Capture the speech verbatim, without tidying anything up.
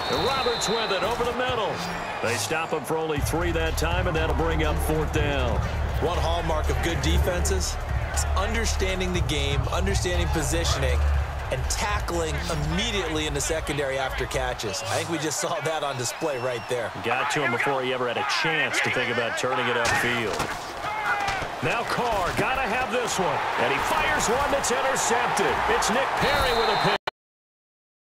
And Roberts with it over the middle. They stop him for only three that time, and that'll bring up fourth down. One hallmark of good defenses is understanding the game, understanding positioning, and tackling immediately in the secondary after catches. I think we just saw that on display right there. Got to him before he ever had a chance to think about turning it upfield. Now Carr, got to have this one. And he fires one that's intercepted. It's Nick Perry with a pick.